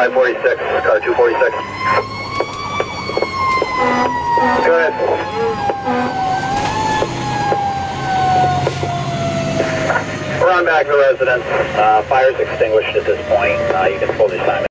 546, car 246. Go ahead. We're on back to residence. Fire's extinguished at this point. You can pull this time.